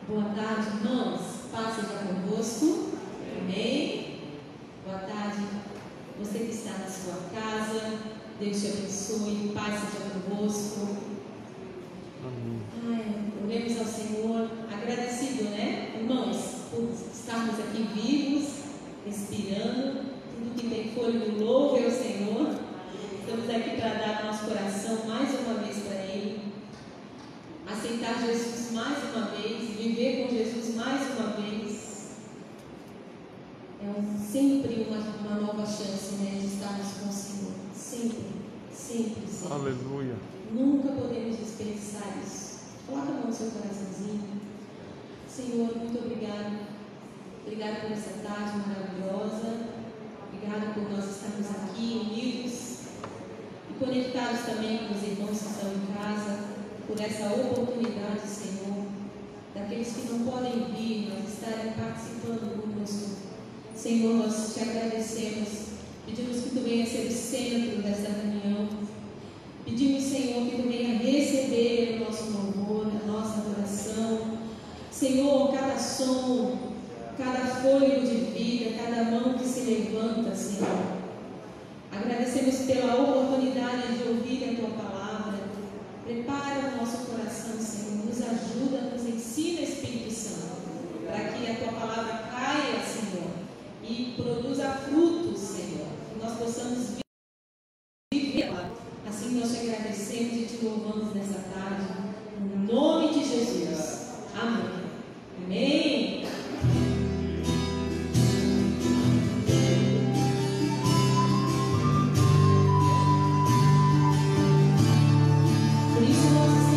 Boa tarde, irmãos. Paz seja convosco. Amém. Boa tarde, você que está na sua casa. Deus te abençoe. Paz seja convosco. Amém. Oremos ao Senhor, agradecido, né, irmãos, por estarmos aqui vivos, respirando. Tudo que tem fôlego, louve ao Senhor. Estamos aqui para dar nosso coração mais uma vez para Ele, aceitar Jesus mais uma vez, viver com Jesus mais uma vez. É sempre uma nova chance, né, de estarmos com o Senhor. Sempre, sempre, sempre. Aleluia. Nunca podemos desperdiçar isso. Coloca a mão no seu coraçãozinho. Senhor, muito obrigado. Obrigado por essa tarde maravilhosa. Obrigado por nós estarmos aqui unidos e conectados também com os irmãos que estão em casa, por essa oportunidade, Senhor, daqueles que não podem vir, mas estarem participando conosco. Senhor, nós te agradecemos, pedimos que Tu venha ser o centro dessa reunião, pedimos, Senhor, que Tu venha receber o nosso louvor, a nossa adoração. Senhor, cada som, cada fôlego de vida, cada mão que se levanta, Senhor. Agradecemos pela oportunidade de ouvir a Tua palavra. Prepara o nosso coração, Senhor. Nos ajuda, nos ensina, Espírito Santo, para que a Tua palavra caia, Senhor, e produza frutos, Senhor. Que nós possamos viver. Assim nós te agradecemos e te louvamos nessa tarde. Em nome de Jesus. Amém. Amém. Por isso nós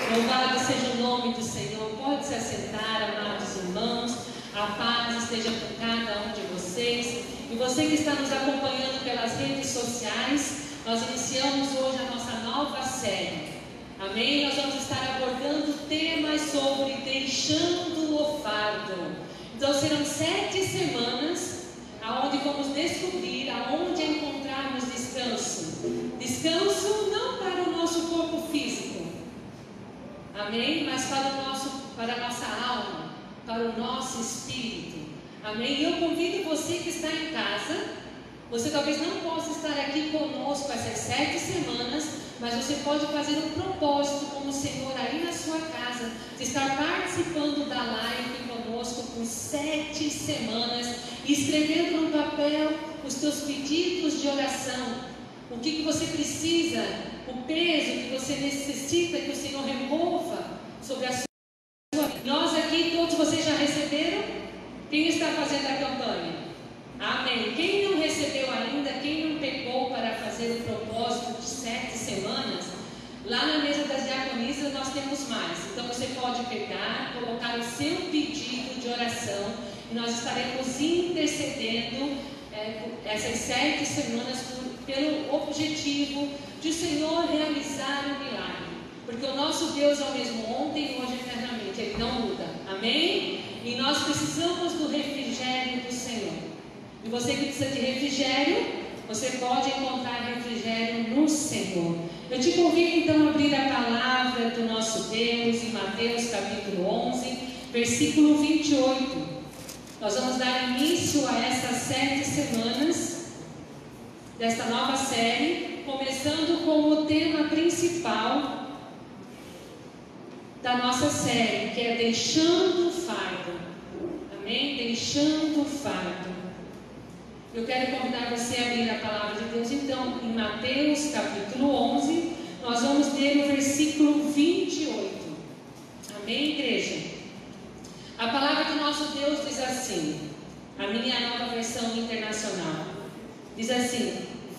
Louvado seja o nome do Senhor. Pode se assentar, amados irmãos. A paz esteja com cada um de vocês. E você que está nos acompanhando pelas redes sociais, nós iniciamos hoje a nossa nova série. Amém? Nós vamos estar abordando temas sobre deixando o fardo. Então serão 7 semanas aonde vamos descobrir aonde encontrarmos descanso. Descanso não para o nosso corpo físico, amém? Mas para a nossa alma, para o nosso espírito, amém? E eu convido você que está em casa. Você talvez não possa estar aqui conosco essas 7 semanas, mas você pode fazer um propósito com o Senhor aí na sua casa, de estar participando da live conosco por 7 semanas, escrevendo no papel os teus pedidos de oração, o que você precisa, o peso que você necessita que o Senhor remova sobre a sua vida. Nós aqui, todos vocês já receberam? Quem está fazendo a campanha? Amém. Quem não recebeu ainda, quem não pegou para fazer o propósito de 7 semanas, lá na mesa das diaconisas nós temos mais. Então você pode pegar, colocar o seu pedido de oração e nós estaremos intercedendo essas 7 semanas pelo objetivo de o Senhor realizar um milagre. Porque o nosso Deus é o mesmo ontem, hoje e eternamente. Ele não muda. Amém? E nós precisamos do refrigério do Senhor. E você que precisa de refrigério, você pode encontrar refrigério no Senhor. Eu te convido então a abrir a palavra do nosso Deus em Mateus capítulo 11, versículo 28. Nós vamos dar início a essas 7 semanas desta nova série, começando com o tema principal da nossa série, que é deixando o fardo. Amém? Deixando o fardo. Eu quero convidar você a abrir a palavra de Deus, então, em Mateus capítulo 11, nós vamos ler o versículo 28. Amém, igreja? A palavra do nosso Deus diz assim, a minha nova versão internacional, diz assim: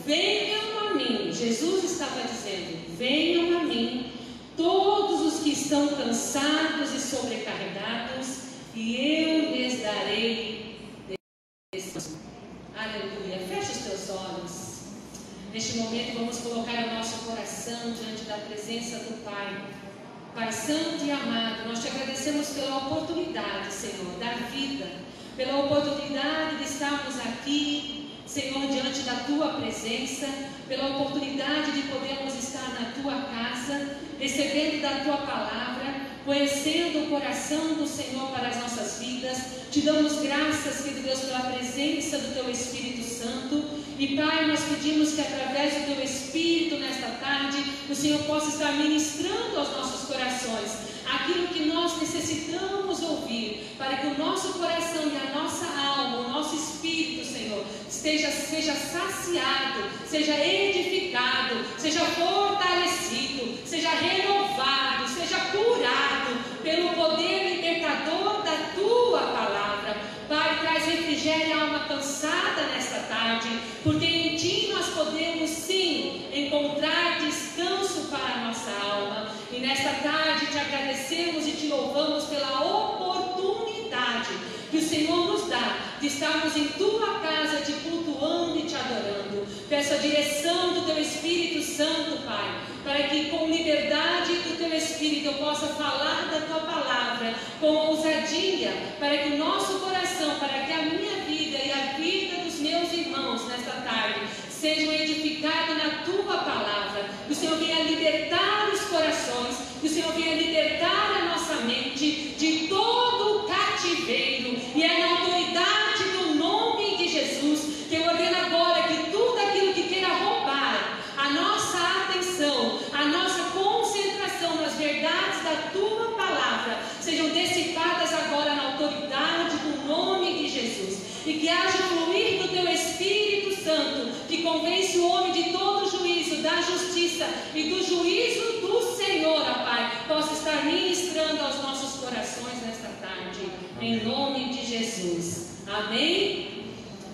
venham a mim, Jesus estava dizendo, venham a mim, todos os que estão cansados e sobrecarregados, e eu lhes darei descanso. Aleluia. Feche os teus olhos. Neste momento vamos colocar o nosso coração diante da presença do Pai. Pai santo e amado, nós te agradecemos pela oportunidade, Senhor, da vida, pela oportunidade de estarmos aqui, Senhor, diante da Tua presença, pela oportunidade de podermos estar na Tua casa, recebendo da Tua palavra, conhecendo o coração do Senhor para as nossas vidas. Te damos graças, querido Deus, pela presença do Teu Espírito Santo. E Pai, nós pedimos que através do Teu Espírito nesta tarde, o Senhor possa estar ministrando aos nossos corações aquilo que nós necessitamos ouvir, para que o nosso coração e a nossa alma, o nosso espírito, Senhor, seja saciado, seja edificado, seja fortalecido, seja renovado, seja curado pelo poder libertador da Tua palavra. Pai, traz refrigério à alma cansada nesta tarde, porque em Ti nós podemos sim encontrar descanso para a nossa alma. E nesta tarde te agradecemos e te louvamos pela oportunidade que o Senhor nos dá de estarmos em Tua casa te cultuando e te adorando. Peço a direção do Teu Espírito Santo, Pai, para que com liberdade do Teu Espírito eu possa falar da Tua palavra com ousadia, para que o nosso coração, para que a minha vida e a vida dos meus irmãos nesta tarde sejam edificados na Tua palavra, que o Senhor venha libertar os corações, que o Senhor venha libertar a nossa mente de todo o cativeiro. E é na autoridade do nome de Jesus que eu ordeno agora que tudo aquilo que queira roubar a nossa atenção, a nossa concentração nas verdades da Tua palavra, sejam dissipadas agora na autoridade do nome de Jesus. E que haja fluir do Teu Espírito Santo, que convence o homem de todo juízo, da justiça e do juízo do Senhor, ó Pai, possa estar ministrando aos nossos corações nesta tarde, em nome de Jesus. Amém?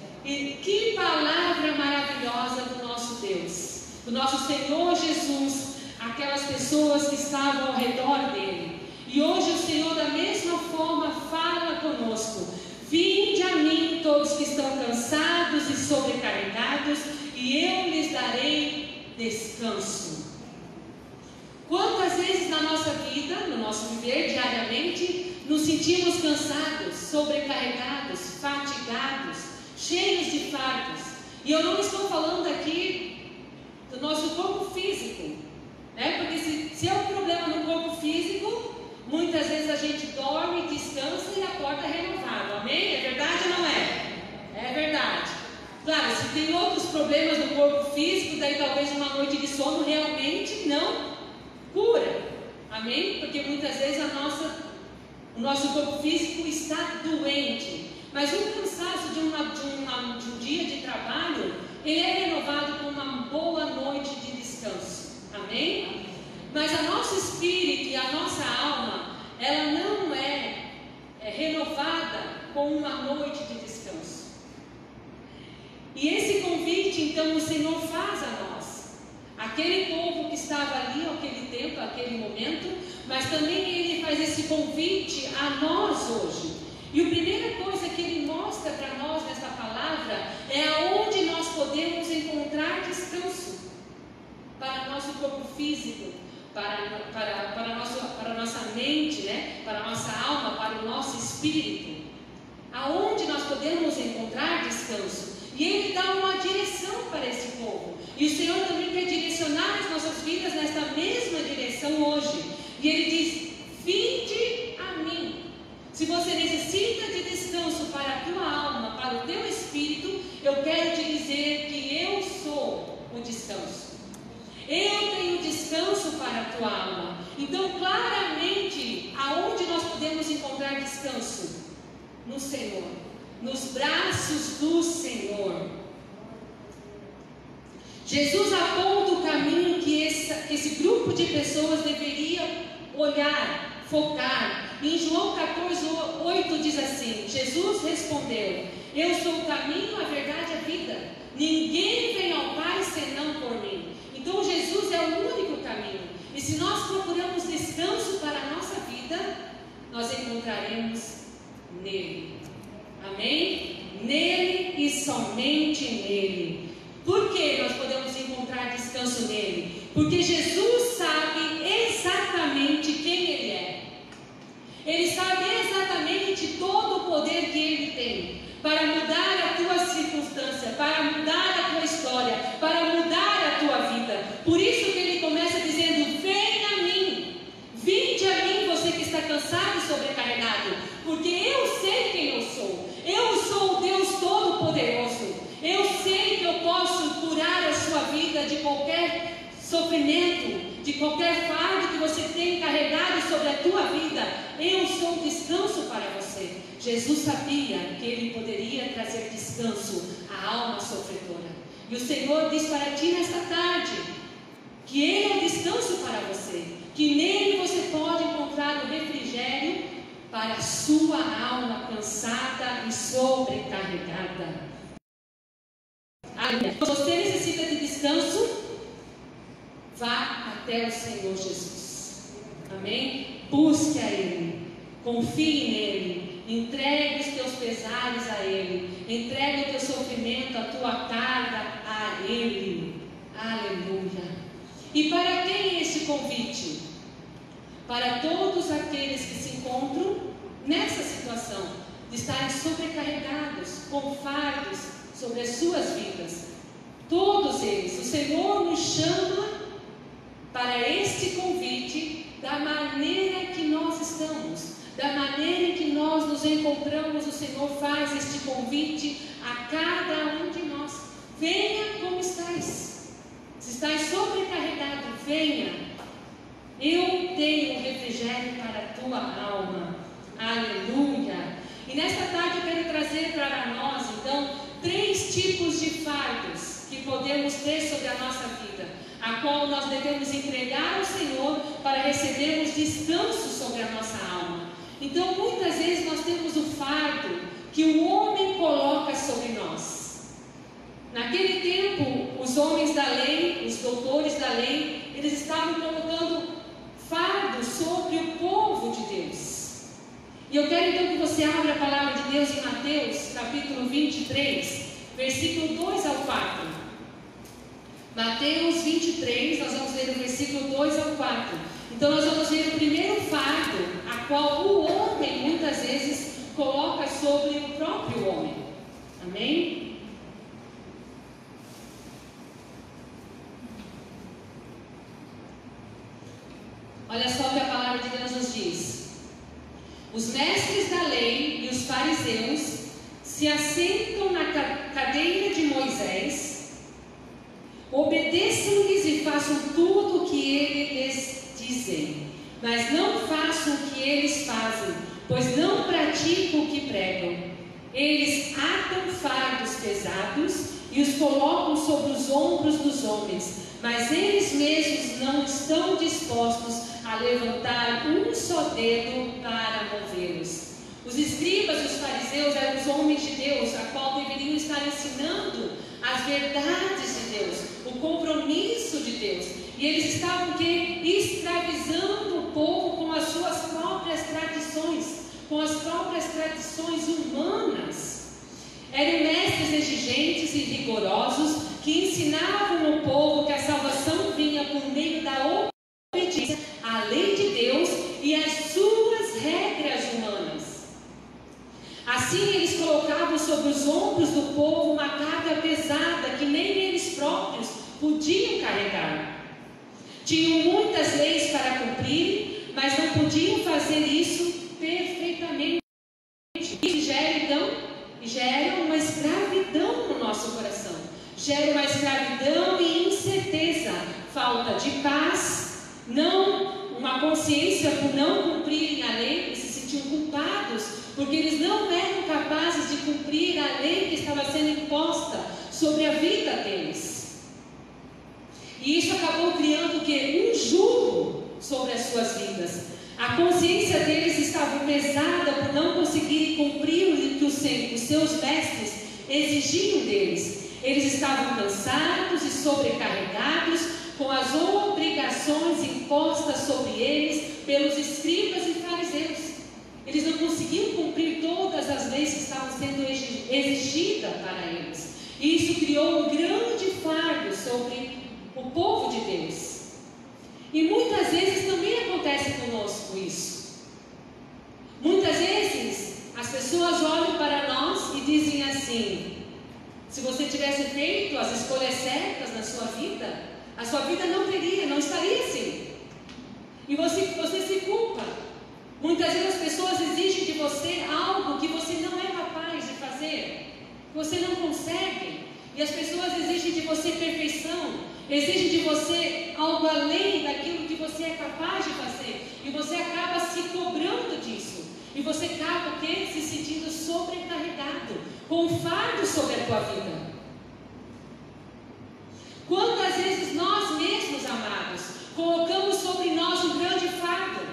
E que palavra maravilhosa do nosso Deus, do nosso Senhor Jesus. Aquelas pessoas que estavam ao redor descanso. Quantas vezes na nossa vida, no nosso viver diariamente, nos sentimos cansados, sobrecarregados, fatigados, cheios de fardos. E eu não estou falando aqui do nosso corpo físico, né? Porque se é um problema no corpo físico, muitas vezes a gente dorme, descansa e acorda renovado. Amém? É verdade ou não é? É verdade. Claro, se tem outros problemas no corpo físico, daí talvez uma noite de sono realmente não cura. Amém? Porque muitas vezes o nosso corpo físico está doente. Mas o cansaço de um dia de trabalho, ele é renovado com uma boa noite de descanso. Amém? Mas o nosso espírito e a nossa alma, ela não é renovada com uma noite de descanso. E esse convite, então, o Senhor faz a nós. Aquele povo que estava ali, aquele tempo, aquele momento, mas também Ele faz esse convite a nós hoje. E a primeira coisa que Ele mostra para nós nessa palavra é aonde nós podemos encontrar descanso para o nosso corpo físico, para a nossa mente, né? Para a nossa alma, para o nosso espírito. Aonde nós podemos encontrar descanso? E Ele dá uma direção para esse povo. E o Senhor também quer direcionar as nossas vidas nesta mesma direção hoje. E Ele diz: vinde a mim. Se você necessita de descanso para a tua alma, para o teu espírito, eu quero te dizer que eu sou o descanso. Eu tenho descanso para a tua alma. Então, claramente, aonde nós podemos encontrar descanso? No Senhor, nos braços do Senhor. Jesus aponta o caminho que esse grupo de pessoas deveria olhar, focar. Em João 14:8 diz assim: Jesus respondeu: eu sou o caminho, a verdade e a vida. Ninguém vem ao Pai senão por mim. Então Jesus é o único caminho. E se nós procuramos descanso para a nossa vida, nós encontraremos nele. Amém? Nele e somente nele. Por que nós podemos encontrar descanso nele? Porque Jesus sabe exatamente quem Ele é. Ele sabe exatamente todo o poder que Ele tem para mudar a tua circunstância, para mudar a tua história, para mudar a tua vida. Por isso que Ele começa dizendo: venha a mim, vinde a mim, você que está cansado e sobrecarregado, porque eu sei quem eu sou. Eu sou o Deus Todo-Poderoso. Eu sei que eu posso curar a sua vida de qualquer sofrimento, de qualquer fardo que você tem carregado sobre a tua vida. Eu sou o descanso para você. Jesus sabia que Ele poderia trazer descanso à alma sofredora. E o Senhor diz para ti nesta tarde que Ele é o descanso para você, que nele você pode encontrar o refrigério para a sua alma cansada e sobrecarregada. Se você necessita de descanso, vá até o Senhor Jesus. Amém? Busque a Ele, confie nele, entregue os teus pesares a Ele, entregue o teu sofrimento, a tua carga a Ele. Aleluia. E para quem é este convite? Para todos aqueles que se encontram nessa situação de estarem sobrecarregados com fardos sobre as suas vidas. Todos eles, o Senhor nos chama para este convite da maneira que nós estamos, da maneira que nós nos encontramos. O Senhor faz este convite a cada um de nós: venha como estáis. Se estáis sobrecarregado, venha. Eu tenho refrigério para a tua alma. Aleluia. E nesta tarde eu quero trazer para nós, então, 3 tipos de fardos que podemos ter sobre a nossa vida, a qual nós devemos entregar ao Senhor para recebermos descanso sobre a nossa alma. Então, muitas vezes nós temos o fardo que o homem coloca sobre nós. Naquele tempo, os homens da lei, os doutores da lei, eles estavam colocando fardo sobre o povo de Deus. E eu quero então que você abra a palavra de Deus em Mateus, capítulo 23, versículo 2 ao 4. Mateus 23, nós vamos ler o versículo 2 ao 4. Então nós vamos ver o primeiro fardo, a qual o homem muitas vezes coloca sobre o próprio homem. Amém? Olha só o que a palavra de Deus nos diz. Os mestres da lei e os fariseus se assentam na cadeira de Moisés, obedeçam-lhes e façam tudo o que eles dizem, mas não façam o que eles fazem, pois não praticam o que pregam. Eles atam fardos pesados e os colocam sobre os ombros dos homens, mas eles mesmos não estão dispostos a levantar um só dedo para movê-los. Os escribas e os fariseus eram os homens de Deus, a qual deveriam estar ensinando as verdades de Deus, o compromisso de Deus. E eles estavam escravizando o povo com as suas próprias tradições, com as próprias tradições humanas. Eram mestres exigentes e rigorosos que ensinavam o povo que a salvação vinha por meio da obediência à lei de Deus e às suas regras humanas. Assim eles colocavam sobre os ombros do povo uma carga pesada que nem eles próprios podiam carregar. Tinham muitas leis para cumprir, mas não podiam fazer isso perfeitamente. Isso gera uma escravidão no nosso coração. Gera uma escravidão e incerteza, falta de paz, uma consciência por não cumprirem a lei. Eles se sentiam culpados, porque eles não eram capazes de cumprir a lei que estava sendo imposta sobre a vida deles. E isso acabou criando um jugo sobre as suas vidas. A consciência deles estava pesada por não conseguirem cumprir o que os seus mestres exigiam deles. Eles estavam cansados e sobrecarregados com as obrigações impostas sobre eles pelos escribas e fariseus. Eles não conseguiam cumprir todas as leis que estavam sendo exigidas para eles. E isso criou um grande fardo sobre o povo de Deus. E muitas vezes também acontece conosco isso. Muitas vezes as pessoas olham para nós e dizem assim: se você tivesse feito as escolhas certas na sua vida, a sua vida não estaria assim. E você se culpa. Muitas vezes as pessoas exigem de você algo que você não é capaz de fazer, que você não consegue. E as pessoas exigem de você perfeição, exigem de você algo além daquilo que você é capaz de fazer. E você acaba se cobrando disso. E você acaba se sentindo sobrecarregado, com um fardo sobre a tua vida. Quantas vezes nós mesmos, amados, colocamos sobre nós um grande fardo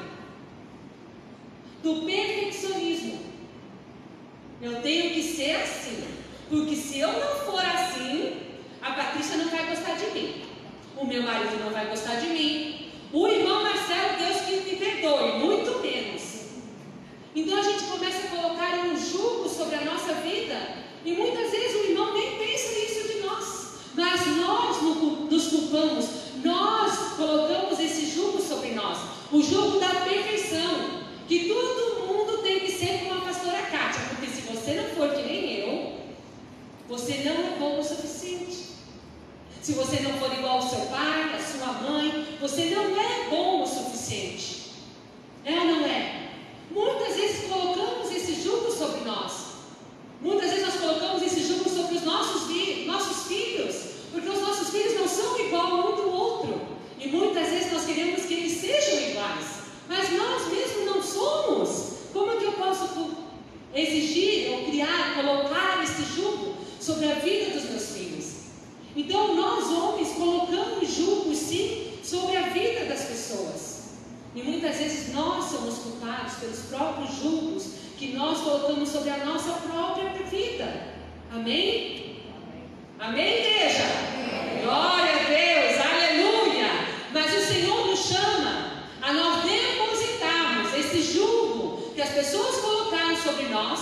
do perfeccionismo. Eu tenho que ser assim, porque se eu não for assim, a Patrícia não vai gostar de mim, o meu marido não vai gostar de mim, o irmão Marcelo, Deus que me perdoe, muito menos. Então a gente começa a colocar um jugo sobre a nossa vida, e muitas vezes o irmão nem pensa nisso de nós, mas nós nos culpamos, nós colocamos esse jugo sobre nós, o jugo da perfeição, que todo mundo tem que ser como a pastora Kátia, porque se você não for que nem eu, você não é bom o suficiente. Se você não for igual ao seu pai, à sua mãe, você não é bom o suficiente. É ou não é? Muitas vezes colocamos esse jugo sobre nós. Muitas vezes nós colocamos esse jugo sobre os nossos filhos, porque os nossos filhos não são igual um do outro. E muitas vezes nós queremos que eles sejam iguais, mas nós mesmos não somos. Como é que eu posso exigir ou colocar esse jugo sobre a vida dos meus filhos? Então nós homens colocamos jugo sim sobre a vida das pessoas. E muitas vezes nós somos culpados pelos próprios julgos que nós colocamos sobre a nossa própria vida. Amém? Amém, igreja? Glória a Deus, aleluia! Mas o Senhor nos chama a nós depositarmos esse jugo que as pessoas colocaram sobre nós,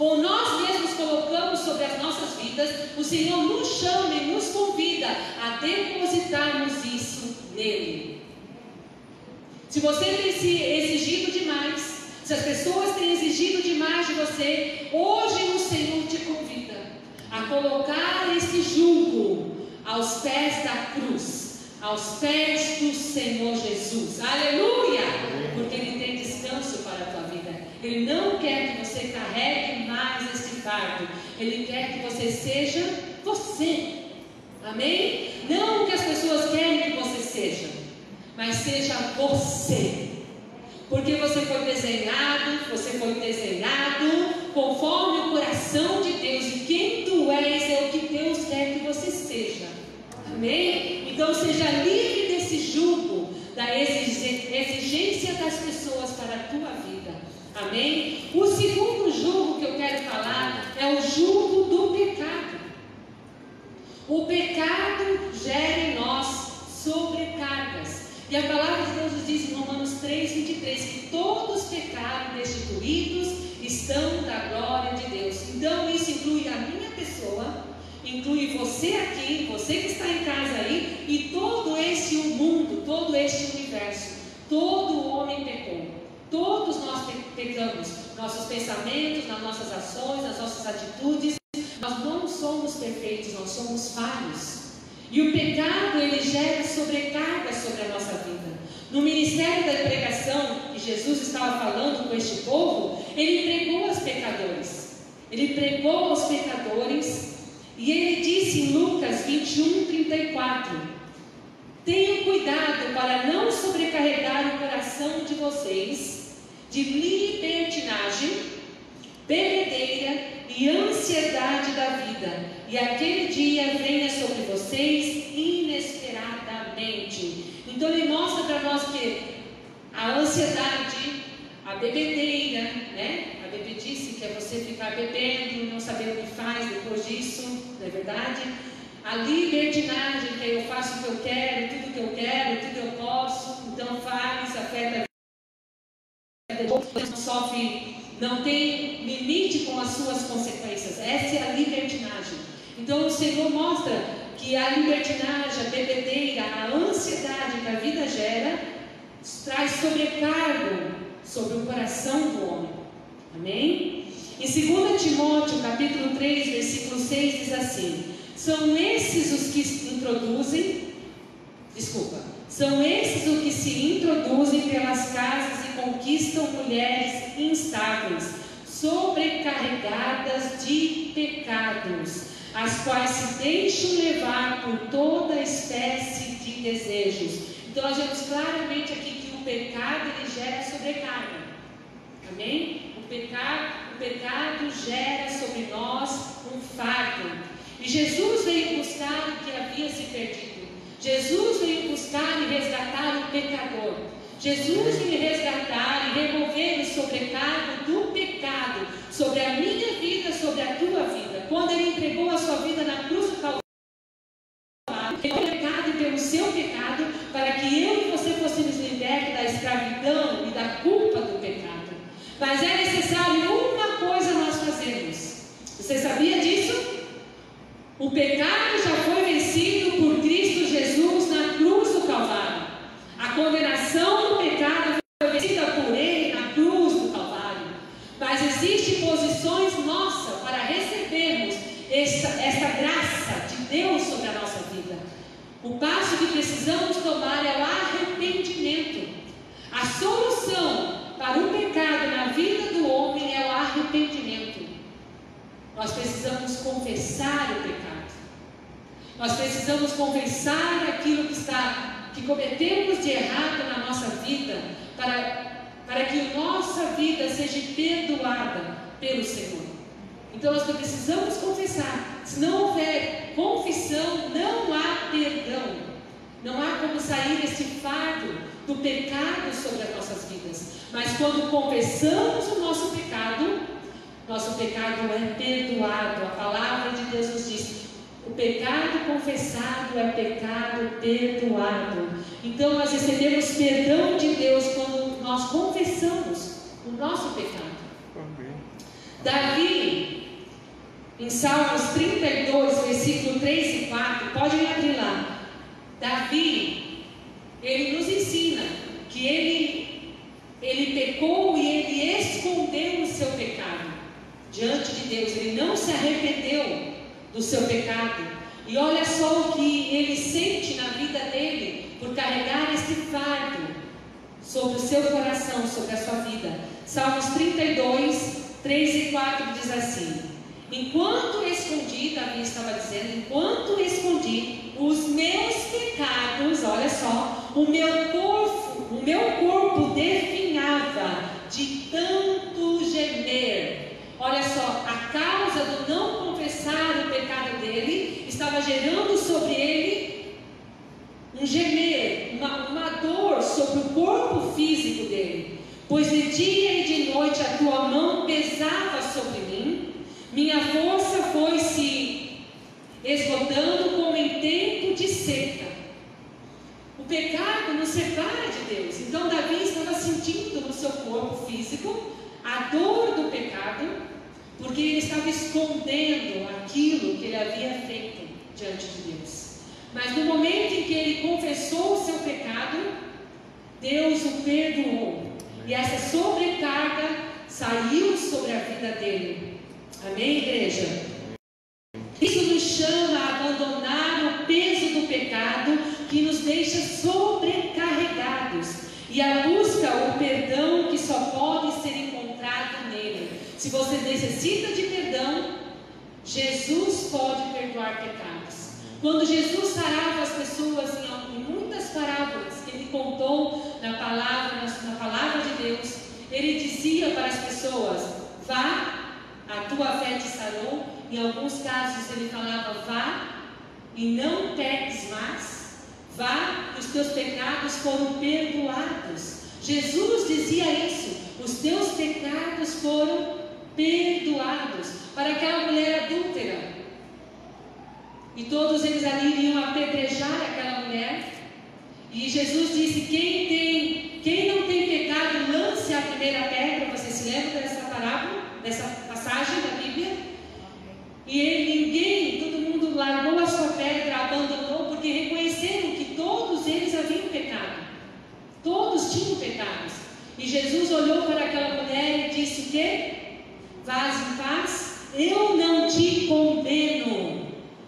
ou nós mesmos colocamos sobre as nossas vidas, o Senhor nos chama e nos convida a depositarmos isso nele. Se você tem se exigido demais, se as pessoas têm exigido demais de você, hoje o Senhor te convida a colocar esse jugo aos pés da cruz, aos pés do Senhor Jesus. Aleluia! Porque Ele tem descanso para a tua vida. Ele não quer que você carregue mais este fardo. Ele quer que você seja você. Amém? Não o que as pessoas querem que você seja, mas seja você. Porque você foi desenhado conforme o coração de Deus. E quem tu és é o que Deus quer que você seja. Amém? Então seja livre desse jugo, da exigência das pessoas para a tua vida. Amém? O segundo jugo que eu quero falar é o jugo do pecado. O pecado gera em nós sobrecargas. E a palavra de Deus nos diz em Romanos 3:23 que todos pecaram, destituídos estão da glória de Deus. Então isso inclui a minha pessoa, inclui você aqui, você que está em casa aí, e todo este mundo, todo este universo. Todo homem pecou. Todos nós pecamos, nossos pensamentos, nas nossas ações, nas nossas atitudes. Nós não somos perfeitos, nós somos falhos. E o pecado, ele gera sobrecarga sobre a nossa vida. No ministério da pregação, que Jesus estava falando com este povo, ele pregou aos pecadores. Ele pregou aos pecadores e ele disse em Lucas 21:34: tenham cuidado para não sobrecarregar o coração de vocês de libertinagem, bebedeira e ansiedade da vida, e aquele dia venha sobre vocês inesperadamente. Então ele mostra para nós que a ansiedade, a bebedeira, né? A bebedice, que é você ficar bebendo, não saber o que faz depois disso, não é verdade? A libertinagem, que eu faço o que eu quero, tudo que eu quero, tudo eu posso, então faz, afeta a vida, não sofre, não tem limite com as suas consequências. Essa é a libertinagem. Então o Senhor mostra que a libertinagem, a bebedeira, a ansiedade que a vida gera, traz sobrecargo sobre o coração do homem. Amém? Em 2 Timóteo, capítulo 3, versículo 6, diz assim: são esses os que se introduzem pelas casas e conquistam mulheres instáveis, sobrecarregadas de pecados, as quais se deixam levar por toda espécie de desejos. Então nós vemos claramente aqui que o pecado, ele gera sobrecarga. Amém? O pecado gera sobre nós um fardo. E Jesus veio buscar o que havia se perdido. Jesus veio buscar e resgatar o pecador. Jesus veio resgatar e remover o sobrecargo do pecado sobre a minha vida, sobre a tua vida. Quando Ele entregou a sua vida na cruz do Calvário, pelo pecado e pelo seu pecado, para que eu e você fôssemos libertos da escravidão e da culpa do pecado. Mas é necessário uma coisa nós fazermos. Você sabia disso? O pecado já foi vencido por Cristo Jesus na cruz do Calvário. A condenação do pecado foi vencida por Ele na cruz do Calvário. Mas existem posições nossas para recebermos esta graça de Deus sobre a nossa vida. O passo que precisamos tomar é o arrependimento. A solução para o pecado na vida do homem é o arrependimento. Nós precisamos confessar o pecado. Nós precisamos confessar aquilo que cometemos de errado na nossa vida, para que a nossa vida seja perdoada pelo Senhor. Então nós precisamos confessar. Se não houver confissão, não há perdão. Não há como sair esse fardo do pecado sobre as nossas vidas. Mas quando confessamos o nosso pecado é perdoado. A palavra de Deus nos diz: o pecado confessado é pecado perdoado. Então nós recebemos perdão de Deus quando nós confessamos o nosso pecado. Davi, Salmos 32, versículo 3 e 4, podem abrir lá. Davi, ele nos ensina que ele pecou e ele escondeu o seu pecado diante de Deus. Ele não se arrependeu do seu pecado. E olha só o que ele sente na vida dele por carregar este fardo sobre o seu coração, sobre a sua vida. Salmos 32, 3 e 4 diz assim: enquanto escondi, Davi estava dizendo, enquanto escondi os meus pecados, olha só, o meu corpo definhava de tanto gemer. Olha só, a causa do não confessar o pecado dele estava gerando sobre ele um gemer, uma dor sobre o corpo físico dele. Pois de dia e de noite a tua mão pesava sobre mim, minha força foi se esgotando como em tempo de seca. O pecado nos separa de Deus. Então Davi estava sentindo no seu corpo físico a dor do pecado, porque ele estava escondendo aquilo que ele havia feito diante de Deus. Mas no momento em que ele confessou o seu pecado, Deus o perdoou. E essa sobrecarga saiu sobre a vida dele. Amém, igreja? Isso nos chama a abandonar o peso do pecado que nos deixa sobrecarregados e a busca o perdão que só pode ser encontrado nele. Se você necessita de perdão, Jesus pode perdoar pecados. Quando Jesus sarava as pessoas em muitas parábolas que ele contou na palavra de Deus, ele dizia para as pessoas: vá, a tua fé te sarou. Em alguns casos ele falava: vá e não peques mais. Vá, os teus pecados foram perdoados. Jesus dizia isso: os teus pecados foram perdoados. Para aquela mulher adúltera, e todos eles ali iriam apedrejar aquela mulher, e Jesus disse: quem não tem pecado, lance a primeira pedra. Você se lembra dessa parábola, dessa passagem da Bíblia? E todo mundo largou a sua pedra, abandonou, porque reconheceram que todos eles haviam pecado. Todos tinham pecados. E Jesus olhou para aquela mulher e disse: o quê? Vás em paz, eu não te condeno.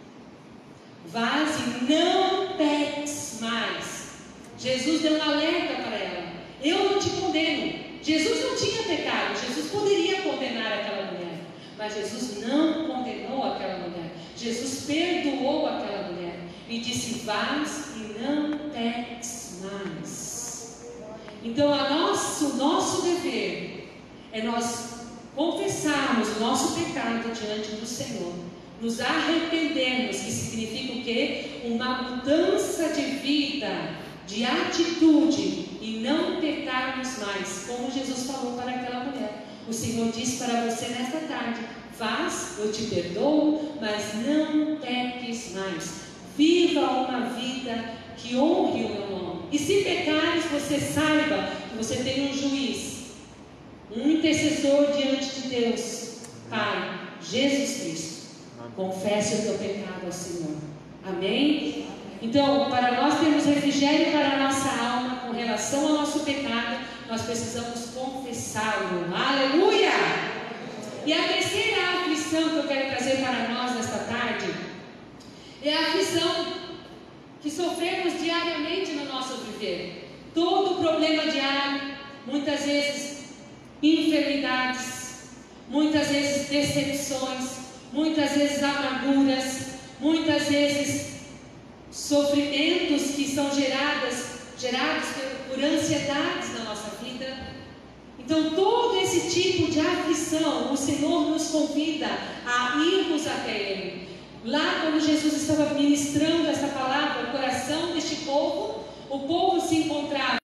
Vás e não peques mais. Jesus deu um alerta para ela: eu não te condeno. Jesus não tinha pecado, Jesus poderia condenar aquela mulher, mas Jesus não condenou aquela mulher. Jesus perdoou aquela mulher e disse: vás e não peques mais. Então o nosso dever é nós confessarmos o nosso pecado diante do Senhor, nos arrependermos, que significa o quê? Uma mudança de vida, de atitude, e não pecarmos mais, como Jesus falou para aquela mulher. O Senhor diz para você nesta tarde: vás, eu te perdoo, mas não peques mais. Viva uma vida que honre o meu nome. E se pecares, você saiba que você tem um juiz, um intercessor diante de Deus, Pai, Jesus Cristo. Confesse o teu pecado ao Senhor. Amém? Então, para nós termos refrigério para a nossa alma com relação ao nosso pecado, nós precisamos confessá-lo. Aleluia! E a terceira aflição que eu quero trazer para nós nesta tarde é a aflição que sofremos diariamente no nosso viver. Todo problema diário, muitas vezes enfermidades, muitas vezes decepções, muitas vezes amarguras, muitas vezes sofrimentos que são gerados por ansiedades na nossa vida. Então, todo esse tipo de aflição, o Senhor nos convida a irmos até Ele. Lá, quando Jesus estava ministrando essa palavra, o coração deste povo, o povo se encontrava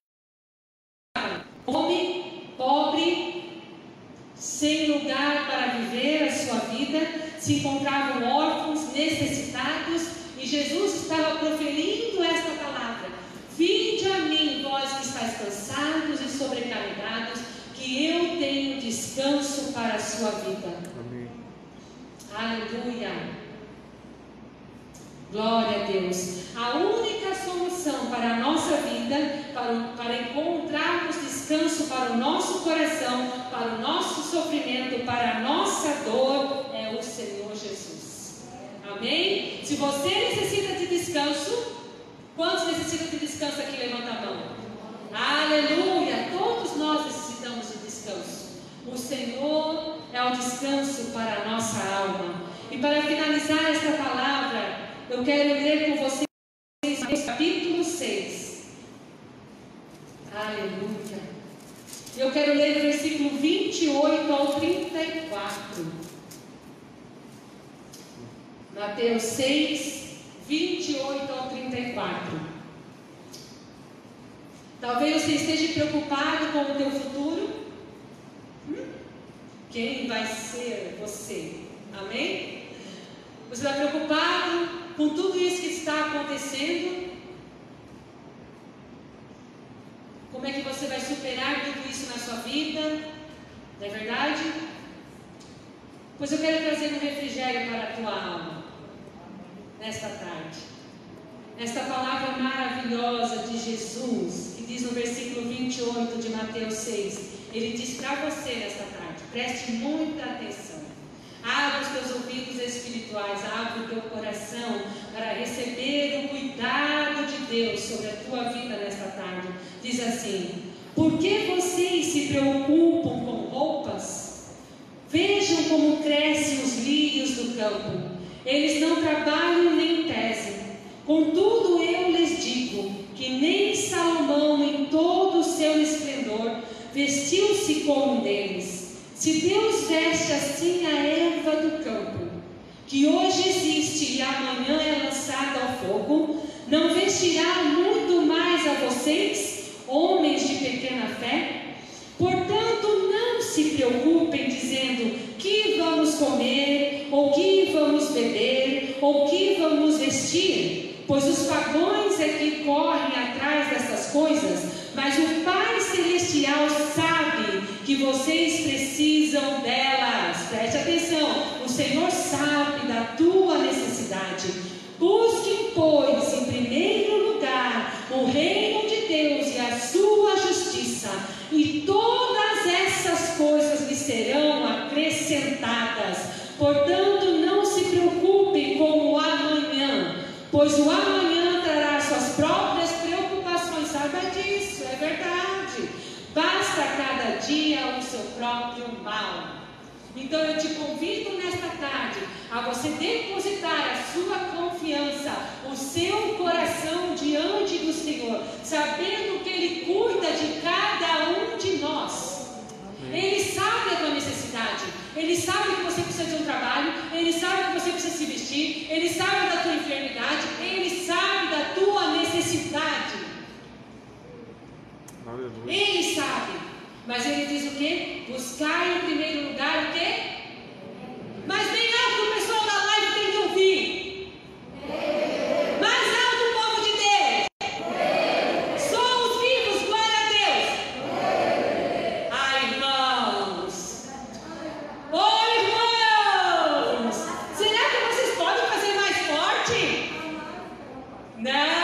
pobre, sem lugar para viver a sua vida, se encontravam órfãos, necessitados, e Jesus estava proferindo esta palavra: vinde a mim, vós que estáis cansados e sobrecarregados, que eu tenho descanso para a sua vida. Amém. Aleluia. Glória a Deus. A única solução para a nossa vida, para encontrarmos descanso para o nosso coração, para o nosso sofrimento, para a nossa dor, é o Senhor Jesus. Amém? Se você necessita de descanso, quantos necessitam de descanso aqui? Levanta a mão. Aleluia! Todos nós necessitamos de descanso. O Senhor é o descanso para a nossa alma. E para finalizar esta palavra, eu quero ler com vocês Mateus capítulo 6. Aleluia. Eu quero ler o versículo 28 ao 34. Mateus 6, 28 ao 34. Talvez você esteja preocupado com o teu futuro. Quem vai ser você? Amém? Você está preocupado com tudo isso que está acontecendo? Como é que você vai superar tudo isso na sua vida? Não é verdade? Pois eu quero trazer um refrigério para a tua alma nesta tarde. Esta palavra maravilhosa de Jesus, que diz no versículo 28 de Mateus 6, ele diz para você nesta tarde, preste muita atenção. Abra os teus ouvidos espirituais, abra o teu coração para receber o cuidado de Deus sobre a tua vida nesta tarde. Diz assim: por que vocês se preocupam com roupas? Vejam como crescem os lírios do campo. Eles não trabalham nem tesem. Contudo, eu lhes digo que nem Salomão, em todo o seu esplendor, vestiu-se como um deles. Se Deus veste assim a erva do campo, que hoje existe e amanhã é lançada ao fogo, não vestirá muito mais a vocês, homens de pequena fé? Portanto, não se preocupem dizendo: que vamos comer, ou que vamos beber, ou que vamos vestir? Pois os pagãos é que correm atrás dessas coisas, mas o Pai Celestial sabe que vocês precisam delas. Preste atenção, o Senhor sabe da tua necessidade. Busquem, pois, em primeiro lugar o reino de Deus e a sua justiça, e todas essas coisas lhe serão acrescentadas. Portanto, não se preocupem com o amanhã, pois o amanhã trará suas próprias preocupações. Saiba disso, é verdade. Basta cada dia o seu próprio mal. Então eu te convido nesta tarde a você depositar a sua confiança, o seu coração diante do Senhor, sabendo que Ele cuida de cada um de nós. Ele sabe a tua necessidade, Ele sabe que você precisa de um trabalho, Ele sabe que você precisa se vestir, Ele sabe da tua enfermidade, Ele sabe da tua necessidade. Aleluia. Ele sabe, mas Ele diz o quê? Buscar em primeiro lugar o quê? Mas bem alto o pessoal da live tem que ouvir. Mais alto o povo de Deus. Somos vivos, glória a Deus. Ai, irmãos. Oi, irmãos. Será que vocês podem fazer mais forte? Não.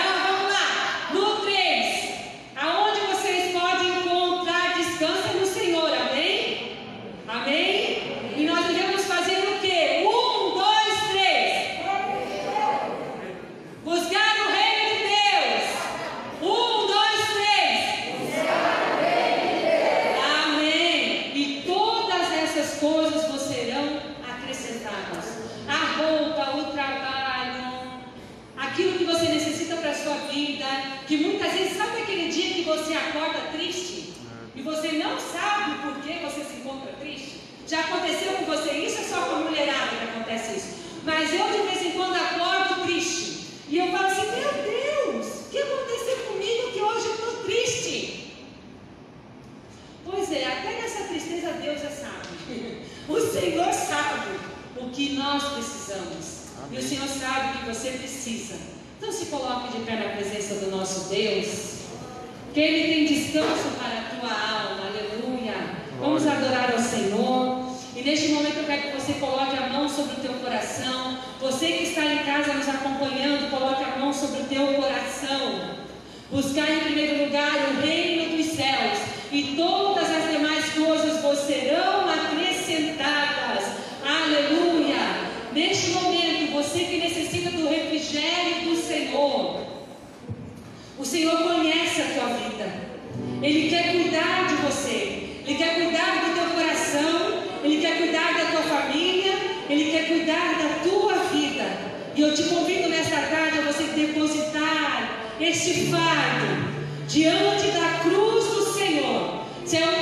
Que muitas vezes, sabe aquele dia que você acorda triste e você não sabe por que você se encontra triste? Já aconteceu com você isso? É só com a mulherada que acontece isso. Mas eu de vez em quando acordo triste e eu falo assim: meu Deus, o que aconteceu comigo que hoje eu estou triste? Pois é, até nessa tristeza Deus já sabe. O Senhor sabe o que nós precisamos. Amém. E o Senhor sabe o que você precisa. Então se coloque de pé na presença do nosso Deus, que Ele tem descanso para a tua alma. Aleluia. Vamos adorar ao Senhor. E neste momento eu quero que você coloque a mão sobre o teu coração. Você que está em casa nos acompanhando, coloque a mão sobre o teu coração. Buscar em primeiro lugar o reino dos céus, e todas as demais coisas vos serão acrescentadas. Aleluia! Neste momento, você que necessita do refrigério do Senhor, o Senhor conhece a tua vida. Ele quer cuidar de você. Ele quer cuidar do teu coração. Ele quer cuidar da tua família. Ele quer cuidar da tua vida. E eu te convido nesta tarde a você depositar este fardo diante da cruz do Senhor. Se é